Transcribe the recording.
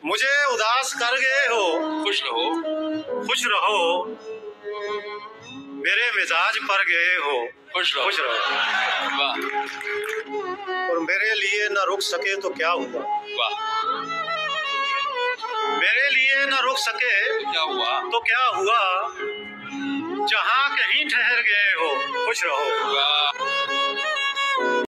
मुझे उदास कर गए हो, खुश रहो, खुश रहो, मेरे मिजाज पर गए हो, खुश रहो, खुश रहो। वाह और मेरे लिए न रुक सके तो क्या हुआ, वाह, मेरे लिए न रुक सके तो क्या हुआ, तो क्या हुआ, जहाँ कहीं ठहर गए हो, खुश रहो। वाह।